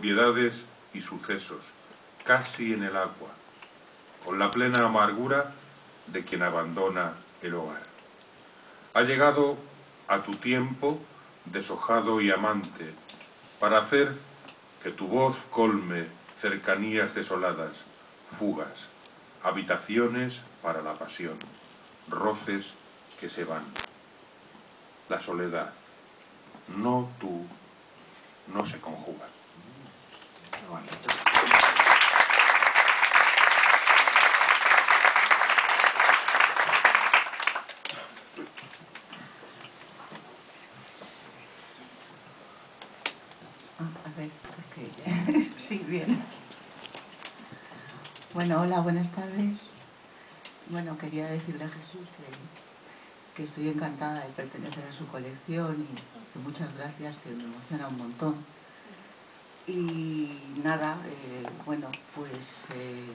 propiedades y sucesos, casi en el agua, con la plena amargura de quien abandona el hogar. Ha llegado a tu tiempo deshojado y amante, para hacer que tu voz colme cercanías desoladas, fugas, habitaciones para la pasión, roces que se van. La soledad, no tú, no se conjuga. A ver, porque sí, bien. Bueno, hola, buenas tardes. Bueno, quería decirle a Jesús que estoy encantada de pertenecer a su colección y que muchas gracias, que me emociona un montón. Y nada, bueno, pues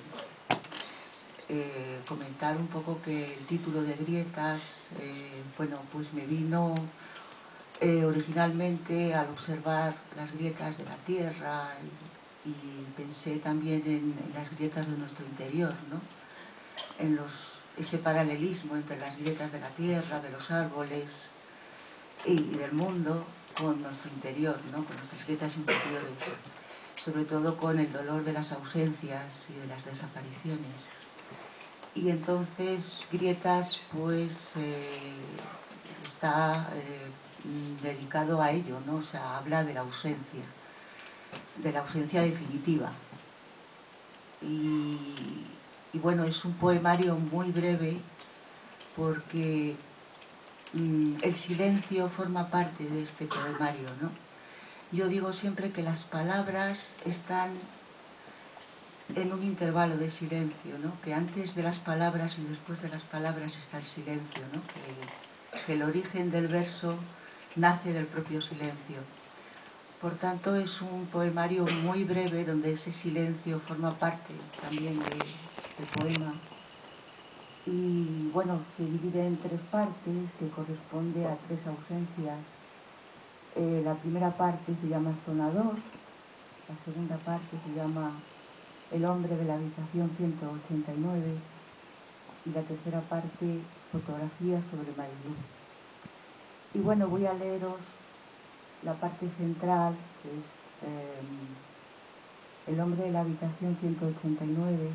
comentar un poco que el título de Grietas, bueno, pues me vino originalmente al observar las grietas de la Tierra y pensé también en las grietas de nuestro interior, ¿no? En ese paralelismo entre las grietas de la Tierra, de los árboles y del mundo con nuestro interior, ¿no? Con nuestras grietas interiores, sobre todo con el dolor de las ausencias y de las desapariciones. Y entonces Grietas pues está dedicado a ello, ¿no? O sea, habla de la ausencia definitiva. Y bueno, es un poemario muy breve porque el silencio forma parte de este poemario, ¿no? Yo digo siempre que las palabras están en un intervalo de silencio, ¿no? Que antes de las palabras y después de las palabras está el silencio, ¿no? Que el origen del verso nace del propio silencio. Por tanto, es un poemario muy breve donde ese silencio forma parte también del poema. Y bueno, se divide en tres partes que corresponde a tres ausencias. La primera parte se llama Zona 2, la segunda parte se llama El hombre de la habitación 189 y la tercera parte, Fotografías sobre Marilú. Y bueno, voy a leeros la parte central, que es El hombre de la habitación 189.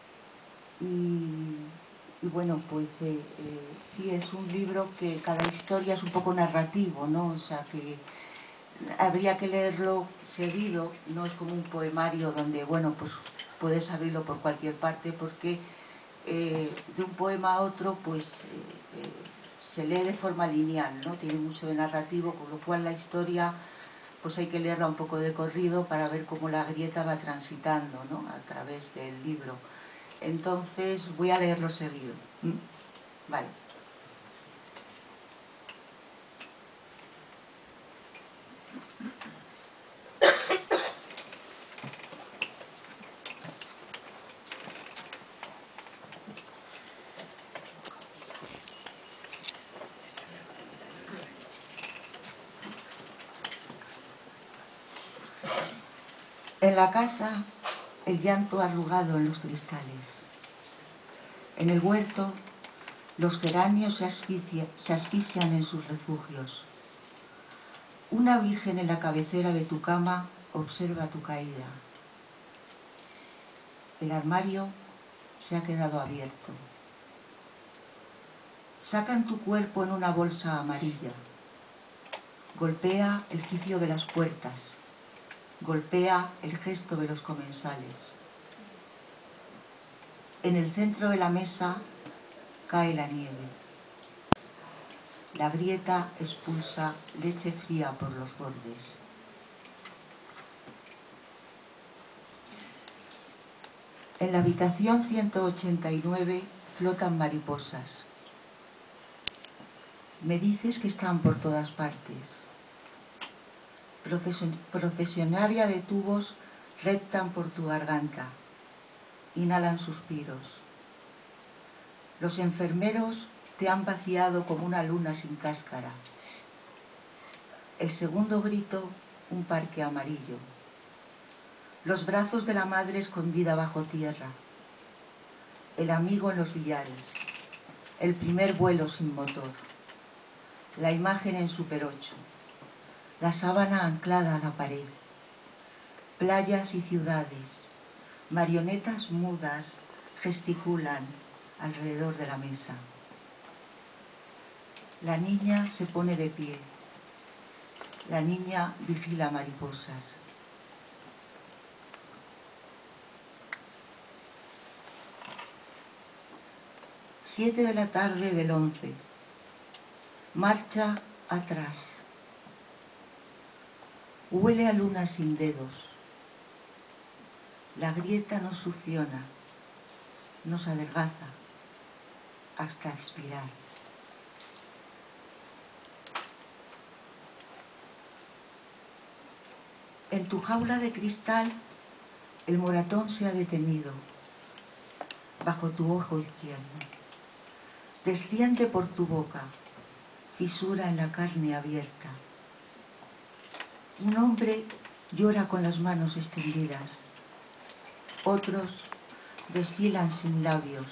Y bueno, pues sí, es un libro que cada historia es un poco narrativo, ¿no? O sea, que habría que leerlo seguido, no es como un poemario donde, bueno, pues puedes abrirlo por cualquier parte, porque de un poema a otro, pues se lee de forma lineal, ¿no? Tiene mucho de narrativo, con lo cual la historia, pues hay que leerla un poco de corrido para ver cómo la grieta va transitando, ¿no? A través del libro. Entonces voy a leerlo seguido. Vale. En la casa, el llanto arrugado en los cristales. En el huerto, los geranios se asfixian en sus refugios. Una virgen en la cabecera de tu cama observa tu caída. El armario se ha quedado abierto. Sacan tu cuerpo en una bolsa amarilla. Golpea el quicio de las puertas. Golpea el gesto de los comensales. En el centro de la mesa cae la nieve. La grieta expulsa leche fría por los bordes. En la habitación 189 flotan mariposas. Me dices que están por todas partes. Procesionaria de tubos reptan por tu garganta. Inhalan suspiros. Los enfermeros te han vaciado como una luna sin cáscara. El segundo grito, un parque amarillo. Los brazos de la madre escondida bajo tierra, el amigo en los billares, el primer vuelo sin motor, la imagen en Super 8, la sábana anclada a la pared, playas y ciudades, marionetas mudas gesticulan alrededor de la mesa. La niña se pone de pie, la niña vigila mariposas. Siete de la tarde del 11. Marcha atrás. Huele a luna sin dedos. La grieta nos succiona, nos adelgaza hasta expirar. En tu jaula de cristal, el moratón se ha detenido bajo tu ojo izquierdo. Desciende por tu boca, fisura en la carne abierta. Un hombre llora con las manos extendidas. Otros desfilan sin labios.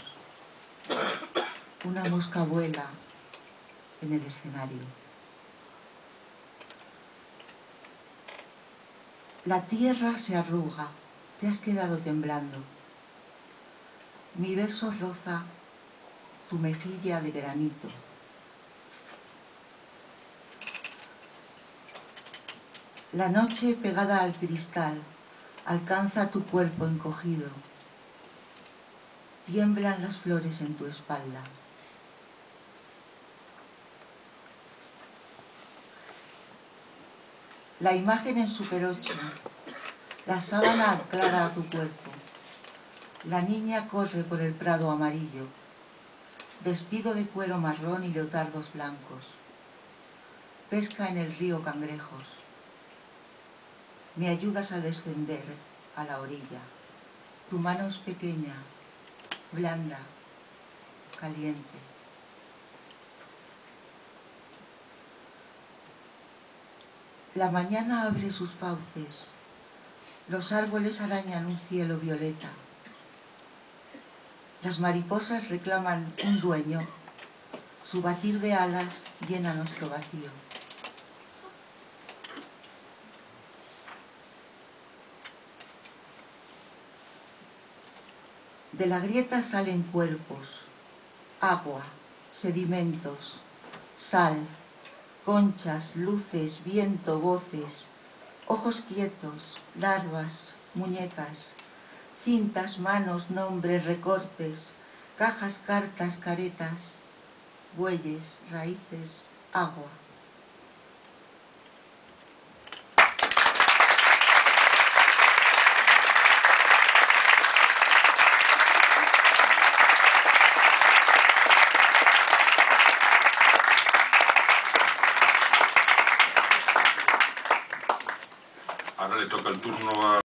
Una mosca vuela en el escenario. La tierra se arruga, te has quedado temblando. Mi verso roza tu mejilla de granito. La noche pegada al cristal alcanza tu cuerpo encogido. Tiemblan las flores en tu espalda. La imagen en Super 8, la sábana anclada a tu cuerpo. La niña corre por el prado amarillo, vestido de cuero marrón y leotardos blancos. Pesca en el río cangrejos. Me ayudas a descender a la orilla. Tu mano es pequeña, blanda, caliente. La mañana abre sus fauces. Los árboles arañan un cielo violeta. Las mariposas reclaman un dueño. Su batir de alas llena nuestro vacío. De la grieta salen cuerpos, agua, sedimentos, sal, conchas, luces, viento, voces, ojos quietos, larvas, muñecas, cintas, manos, nombres, recortes, cajas, cartas, caretas, bueyes, raíces, agua. Ahora le toca el turno a